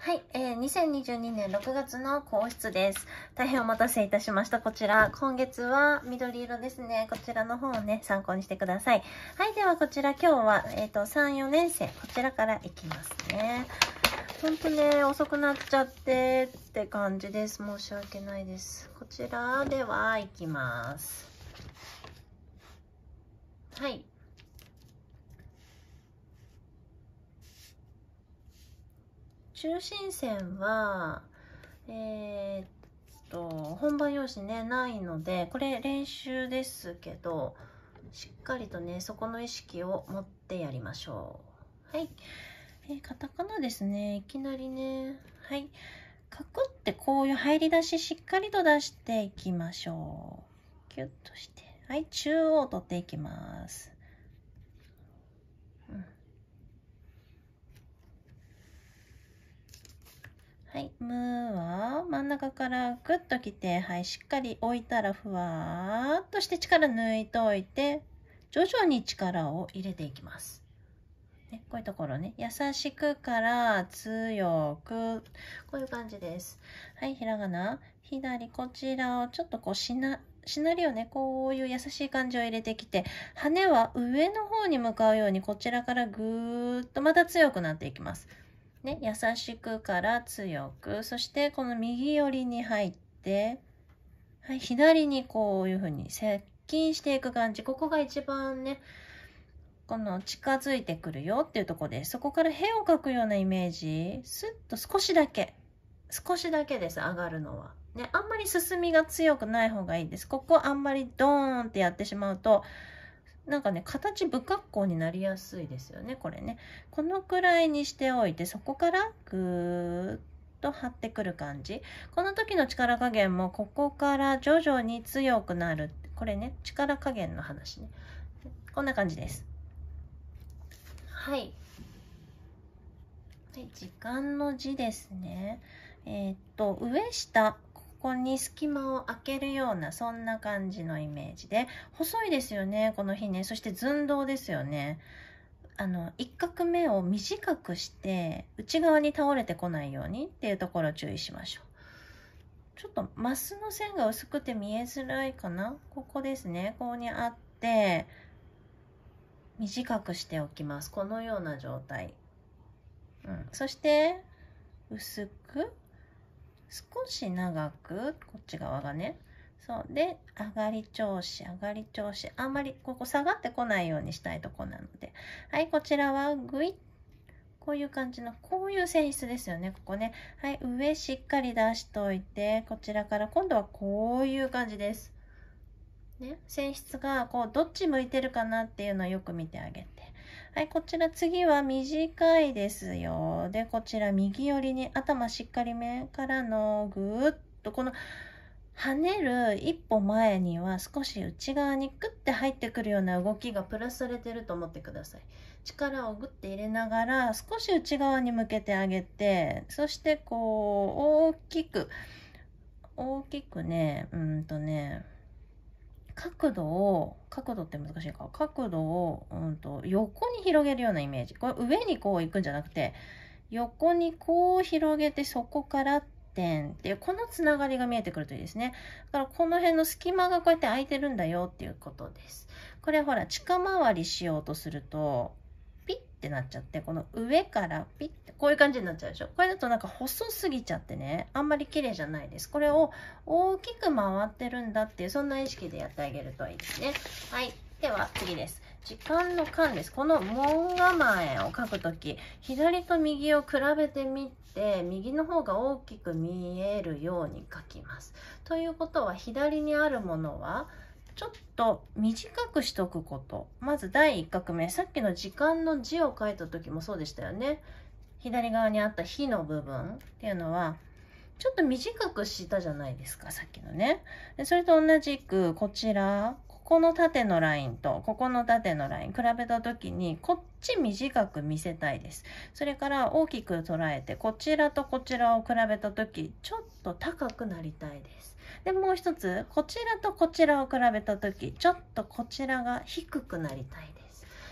はい、2022年6月の講室です。大変お待たせいたしました。こちら、今月は緑色ですね。こちらの方をね、参考にしてください。はい、ではこちら今日は、3、4年生、こちらからいきますね。ほんとね、遅くなっちゃってって感じです。申し訳ないです。こちらではいきます。はい。中心線は、本番用紙ね、ないので、これ練習ですけど、しっかりとね、そこの意識を持ってやりましょう。はい。カタカナですね。いきなりね。はい。カクってこういう入り出ししっかりと出していきましょう。キュッとして。はい。中央を取っていきます。はい、ムーは真ん中からグッときて、はい、しっかり置いたらふわーっとして力抜いておいて、徐々に力を入れていきます。ね、こういうところね、優しくから強く、こういう感じです。はい、ひらがな、左こちらをちょっとこうしなりをね、こういう優しい感じを入れてきて、羽は上の方に向かうようにこちらからぐーっとまた強くなっていきます。ね、優しくから強く、そしてこの右寄りに入って、はい、左にこういう風に接近していく感じ。ここが一番ね、この近づいてくるよっていうところです。そこから辺を描くようなイメージ、スッと少しだけです、上がるのは。ね、あんまり進みが強くない方がいいです。ここあんまりドーンってやってしまうと、なんかね、形不格好になりやすいですよね、これね。このくらいにしておいて、そこからぐーっと張ってくる感じ。この時の力加減も、ここから徐々に強くなる。これね、力加減の話ね。こんな感じです。はい。で、時間の字ですね。上下、ここに隙間を空けるような、そんな感じのイメージで、細いですよね、この日ね。そして寸胴ですよね。一画目を短くして、内側に倒れてこないようにっていうところを注意しましょう。ちょっとマスの線が薄くて見えづらいかな。ここですね。ここにあって、短くしておきます。このような状態。そして、薄く、少し長く、こっち側がね。そう。で、上がり調子。あんまりここ下がってこないようにしたいとこなので。はい、こちらはグイッ。こういう感じの、こういう性質ですよね、ここね。はい、上しっかり出しといて、こちらから今度はこういう感じです。ね、性質がこうどっち向いてるかなっていうのをよく見てあげて。はい、こちら次は短いですよ。で、こちら右寄りに頭しっかりめからのぐーっとこの跳ねる一歩前には少し内側にグッて入ってくるような動きがプラスされてると思ってください。力をグッて入れながら少し内側に向けてあげて、そしてこう大きくね、角度って難しいか。角度を、横に広げるようなイメージ。これ上にこう行くんじゃなくて、横にこう広げて、そこから点っていう、このつながりが見えてくるといいですね。だからこの辺の隙間がこうやって空いてるんだよっていうことです。これほら、近回りしようとすると、ピッってなっちゃって、この上からピッて、こういう感じになっちゃうでしょ。これだとなんか細すぎちゃってね、あんまり綺麗じゃないです。これを大きく回ってるんだっていう、そんな意識でやってあげるといいですね。はい。では次です。時間の間です。この門構えを書くとき、左と右を比べてみて、右の方が大きく見えるように書きます。ということは、左にあるものは、ちょっと短くしとくこと。まず第1画目、さっきの時間の字を書いた時もそうでしたよね。左側にあった火の部分っていうのは、ちょっと短くしたじゃないですか、さっきのね。でそれと同じく、こちら、ここの縦のラインと、ここの縦のライン、比べた時に、こっち短く見せたいです。それから大きく捉えて、こちらとこちらを比べた時、ちょっと高くなりたいです。で、もう一つ、こちらとこちらを比べた時、ちょっとこちらが低くなりたいです。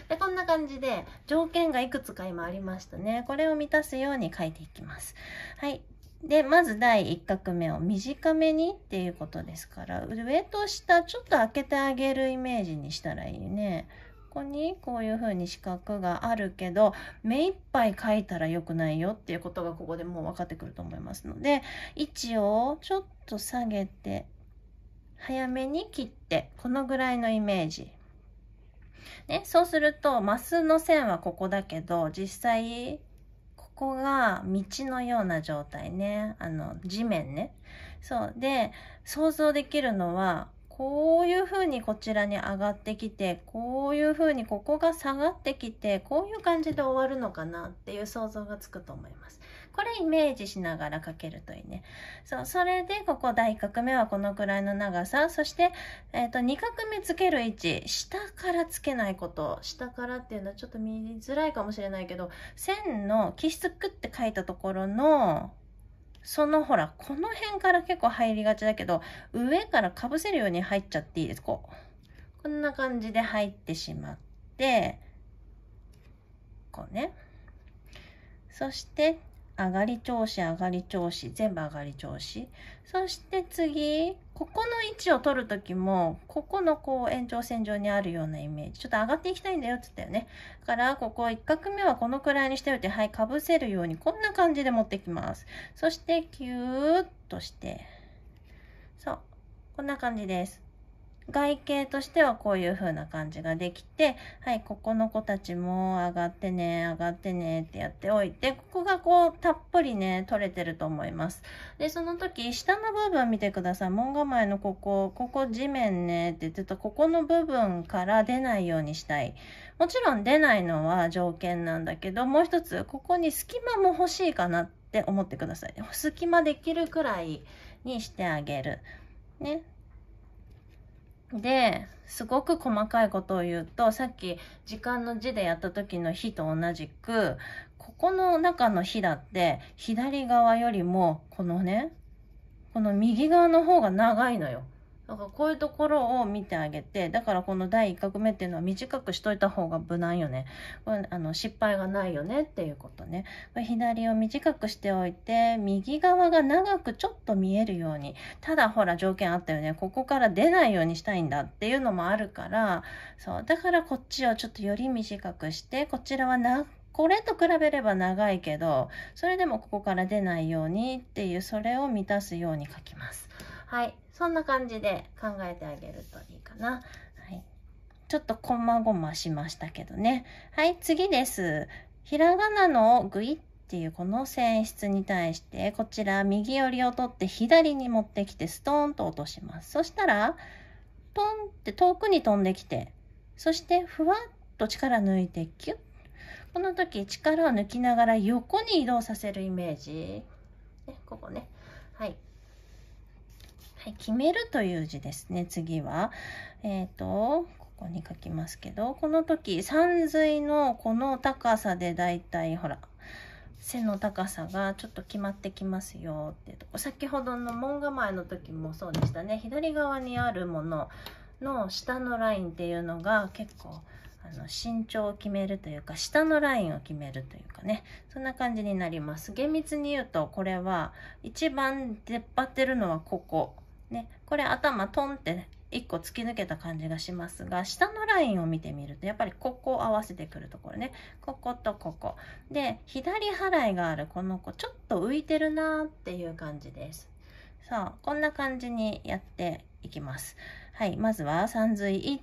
でこんな感じで条件がいくつか今ありましたね。これを満たすように書いていきます。はい。で、まず第1画目を短めにっていうことですから、上と下ちょっと開けてあげるイメージにしたらいいね。ここにこういう風に四角があるけど、目いっぱい書いたら良くないよっていうことがここでもう分かってくると思いますので、位置をちょっと下げて、早めに切って、このぐらいのイメージ。ね、そうすると、マスの線はここだけど、実際、ここが道のような状態ね。地面ね。そう。で、想像できるのは、こういう風にこちらに上がってきて、こういう風にここが下がってきて、こういう感じで終わるのかなっていう想像がつくと思います。これイメージしながら描けるといいね。そう、それでここ第1画目はこのくらいの長さ、そして、2画目つける位置、下からつけないこと。下からっていうのはちょっと見づらいかもしれないけど、線の起筆クって書いたところの、ほら、この辺から結構入りがちだけど、上からかぶせるように入っちゃっていいです。こんな感じで入ってしまって、こうね。そして、上がり調子、上がり調子、全部上がり調子。そして次、ここの位置を取るときも、ここのこう延長線上にあるようなイメージ。ちょっと上がっていきたいんだよって言ったよね。だから、ここ1画目はこのくらいにしておいて、はい、かぶせるように、こんな感じで持ってきます。そして、キューッとして、そう、こんな感じです。外形としてはこういう風な感じができて、はい、ここの子たちも上がってね、上がってねってやっておいて、ここがこうたっぷりね、取れてると思います。で、その時、下の部分見てください。門構えのここ地面ねって言ってた、ここの部分から出ないようにしたい。もちろん出ないのは条件なんだけど、もう一つ、ここに隙間も欲しいかなって思ってください。隙間できるくらいにしてあげる。ね。で、すごく細かいことを言うと、さっき時間の字でやった時の日と同じく、ここの中の日だって、左側よりも、このね、この右側の方が長いのよ。だからこういうところを見てあげて、だからこの第1画目っていうのは短くしといた方が無難よね。これ失敗がないよねっていうことね。これ左を短くしておいて、右側が長くちょっと見えるように。ただほら条件あったよね。ここから出ないようにしたいんだっていうのもあるから、そう。だからこっちをちょっとより短くして、こちらはこれと比べれば長いけど、それでもここから出ないようにっていう、それを満たすように書きます。はい。そんな感じで考えてあげるといいかな。はい。ちょっとこまごましましたけどね。はい、次です。ひらがなのグイっていうこの線質に対して、こちら右寄りを取って左に持ってきてストーンと落とします。そしたら、トンって遠くに飛んできて、そしてふわっと力抜いてキュッ。この時力を抜きながら横に移動させるイメージ。ね、ここね。はい。はい、決めるという字ですね。次は。ここに書きますけど、この時、三髄のこの高さでだいたい、ほら、背の高さがちょっと決まってきますよっていうとこ。先ほどの門構えの時もそうでしたね。左側にあるものの下のラインっていうのが結構、身長を決めるというか、下のラインを決めるというかね、そんな感じになります。厳密に言うと、これは、一番出っ張ってるのはここ。ね、これ頭トンって1個突き抜けた感じがしますが、下のラインを見てみると、やっぱりここを合わせてくるところね。こことここ。で、左払いがあるこの子、ちょっと浮いてるなーっていう感じです。さあ、こんな感じにやっていきます。はい、まずは三髄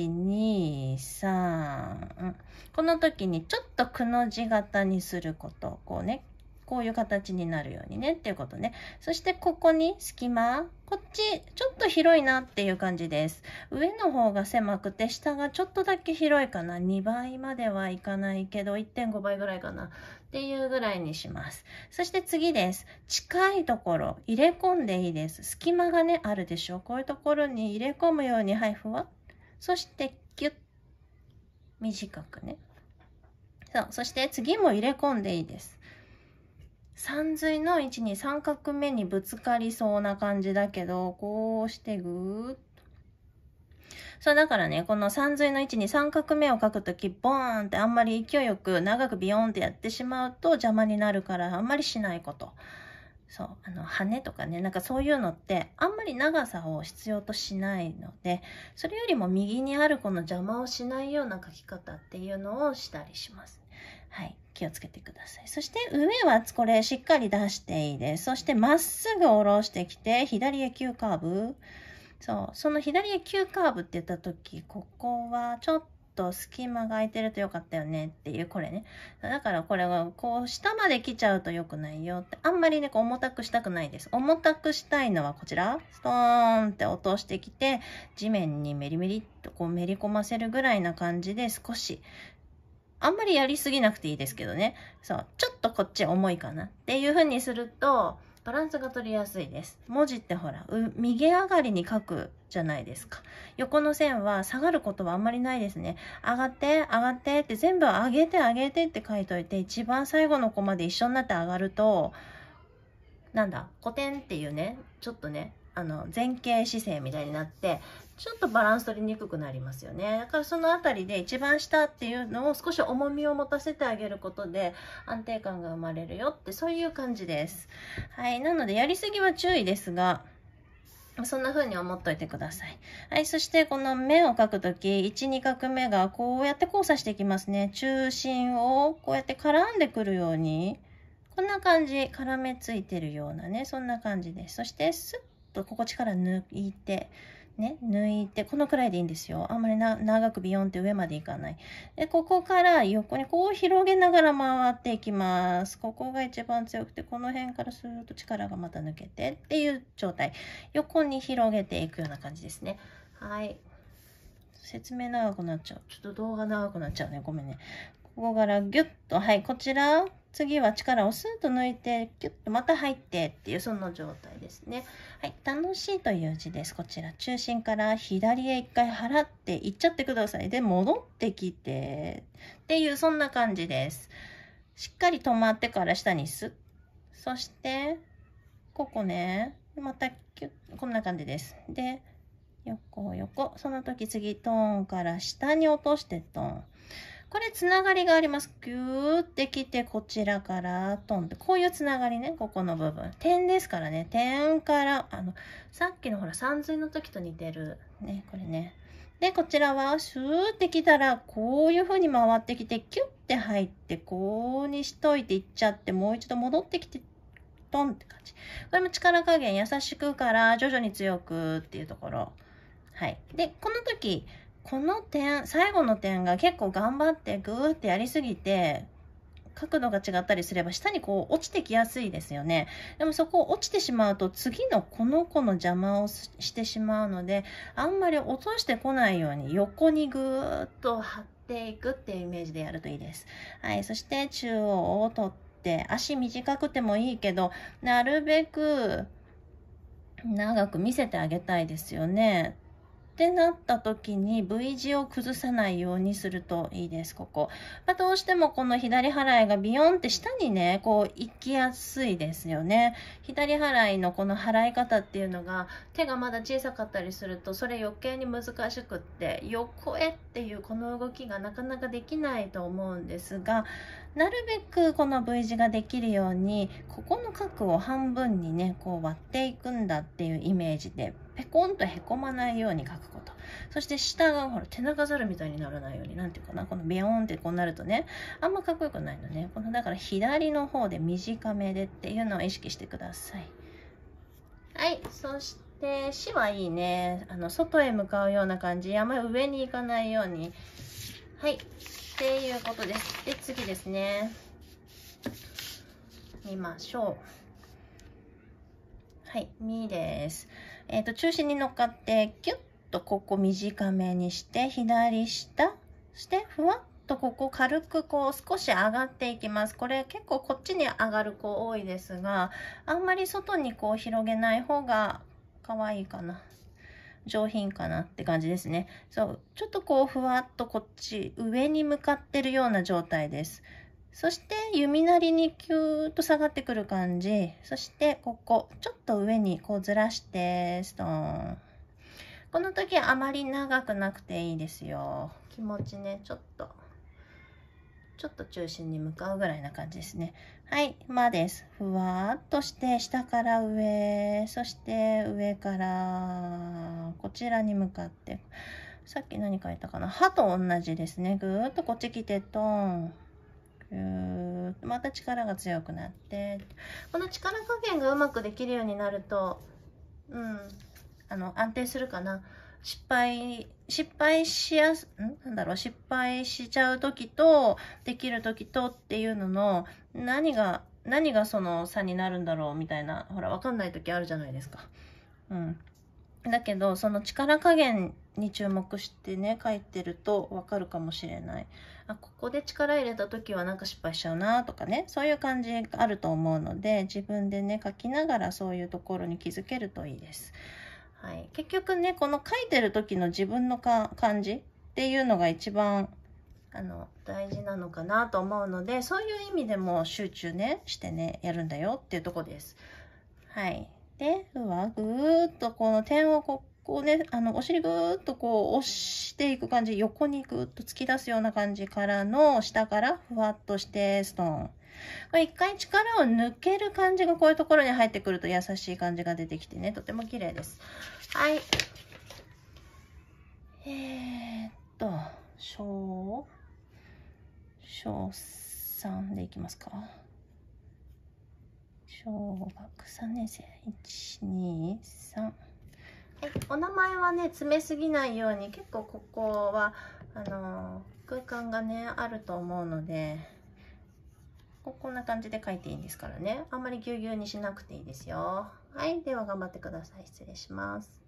1、2、3。この時にちょっとくの字型にすること。こうね。こういう形になるようにねっていうことね。そしてここに隙間。こっちちょっと広いなっていう感じです。上の方が狭くて下がちょっとだけ広いかな。2倍まではいかないけど 1.5 倍ぐらいかなっていうぐらいにします。そして次です。近いところ入れ込んでいいです。隙間がねあるでしょ。こういうところに入れ込むようにはいふわっ。そしてギュッ短くね。そして次も入れ込んでいいです。三髄の位置に三画目にぶつかりそうな感じだけど、こうしてぐーっと。 そう、だからね、この三髄の位置に三角目を描くとき、ボーンってあんまり勢いよく長くビヨーンってやってしまうと邪魔になるから、あんまりしないこと。そう、羽とかね、なんかそういうのって、あんまり長さを必要としないので、それよりも右にあるこの邪魔をしないような描き方っていうのをしたりします。はい。気をつけてください。そして上はこれしっかり出していいです。そしてまっすぐ下ろしてきて、左へ急カーブ。そう、その左へ急カーブって言った時、ここはちょっと隙間が空いてるとよかったよねっていう、これね。だからこれはこう下まで来ちゃうと良くないよって、あんまりね、こう重たくしたくないです。重たくしたいのはこちら、ストーンって落としてきて、地面にメリメリっとこうめり込ませるぐらいな感じで少し、あんまりやりすぎなくていいですけどね。そう、ちょっとこっち重いかなっていう風にすると、バランスが取りやすいです。文字ってほら、右上がりに書くじゃないですか。横の線は下がることはあんまりないですね。上がって、上がってって全部上げて上げてって書いといて、一番最後のコマで一緒になって上がると、なんだ、古典っていうね、ちょっとね、前傾姿勢みたいになって、ちょっとバランス取りにくくなりますよね。だからそのあたりで一番下っていうのを少し重みを持たせてあげることで安定感が生まれるよって、そういう感じです。はい。なのでやりすぎは注意ですが、そんな風に思っといてください。はい。そしてこの目を描くとき、1、2画目がこうやって交差していきますね。中心をこうやって絡んでくるように、こんな感じ、絡めついてるようなね、そんな感じです。そしてスッとここ力抜いて、ね、抜いて、このくらいでいいんですよ。あんまり長くビヨンって上までいかない。で、ここから横にこう広げながら回っていきます。ここが一番強くて、この辺からスーッと力がまた抜けてっていう状態。横に広げていくような感じですね。はい。説明長くなっちゃう。ちょっと動画長くなっちゃうね。ごめんね。ここからギュッと、はい、こちら。次は力をスーッと抜いて、ギュッとまた入ってっていう、その状態ですね。はい、楽しいという字です。こちら、中心から左へ一回払っていっちゃってください。で、戻ってきて、っていう、そんな感じです。しっかり止まってから下にスッ。そして、ここね、またキュッ、こんな感じです。で、横、横。その時次、トーンから下に落としてトーン。これつながりがあります。ギューってきて、こちらからトンって、こういうつながりね、ここの部分。点ですからね、点から、さっきのほら、三髄の時と似てる。ね、これね。で、こちらは、シューってきたら、こういう風に回ってきて、キュッて入って、こうにしといていっちゃって、もう一度戻ってきて、トンって感じ。これも力加減優しくから徐々に強くっていうところ。はい。で、この時、この点、最後の点が結構頑張ってグーってやりすぎて、角度が違ったりすれば下にこう落ちてきやすいですよね。でもそこ落ちてしまうと次のこの子の邪魔をしてしまうので、あんまり落としてこないように横にぐーっと張っていくっていうイメージでやるといいです。はい。そして中央を取って、足短くてもいいけど、なるべく長く見せてあげたいですよね。ってなった時に V 字を崩さないようにするといいです、ここ。どうしてもこの左払いがビヨンって下にね、こう行きやすいですよね。左払いのこの払い方っていうのが手がまだ小さかったりするとそれ余計に難しくって、横へっていうこの動きがなかなかできないと思うんですが、なるべくこの V 字ができるように、ここの角を半分にね、こう割っていくんだっていうイメージで、ペコンとへこまないように書くこと。そして下がほら手長猿みたいにならないように、なんていうかな、このビヨーンってこうなるとね、あんまかっこよくないのね。このだから左の方で短めでっていうのを意識してください。はい、そして死はいいね。外へ向かうような感じ、あんまり上に行かないように。はい、っていうことです。で、次ですね。見ましょう。はい、みです。中心に乗っかって、キュッとここ短めにして、左下、そしてふわっとここ軽くこう少し上がっていきます。これ結構こっちに上がる子多いですが、あんまり外にこう広げない方が可愛いかな。上品かなって感じですね。そう、ちょっとこうふわっとこっち上に向かってるような状態です。そして弓なりにキューッと下がってくる感じ。そしてここちょっと上にこうずらしてストーン。 この時はあまり長くなくていいですよ。気持ちね、ちょっと中心に向かうぐらいな感じですね。はい、まです。ふわーっとして、下から上、そして上からこちらに向かって、さっき何書いたかな、歯と同じですね。ぐーっとこっち来て、トン。ぐーっとまた力が強くなって、この力加減がうまくできるようになると、安定するかな。失敗しちゃう時と、できる時とっていうのの、何がその差になるんだろうみたいな、ほら、わかんない時あるじゃないですか。だけど、その力加減に注目してね、書いてるとわかるかもしれない。あ、ここで力入れた時はなんか失敗しちゃうなとかね、そういう感じがあると思うので、自分でね、書きながらそういうところに気づけるといいです。はい、結局ね、この書いてる時の自分の感じっていうのが一番大事なのかなと思うので、そういう意味でも集中ねしてねやるんだよっていうとこです。はい。で、ぐーっとこの点をこうね、お尻ぐーっとこう押していく感じ、横にぐーっと突き出すような感じからの、下からふわっとしてストーン。これ一回力を抜ける感じがこういうところに入ってくると優しい感じが出てきてね、とても綺麗です。はい。小3でいきますか。小学3年生。1、2、3。はい、お名前はね、詰めすぎないように、結構ここは、空間がね、あると思うので、こんな感じで書いていいんですからね。あんまりぎゅうぎゅうにしなくていいですよ。はい、では頑張ってください。失礼します。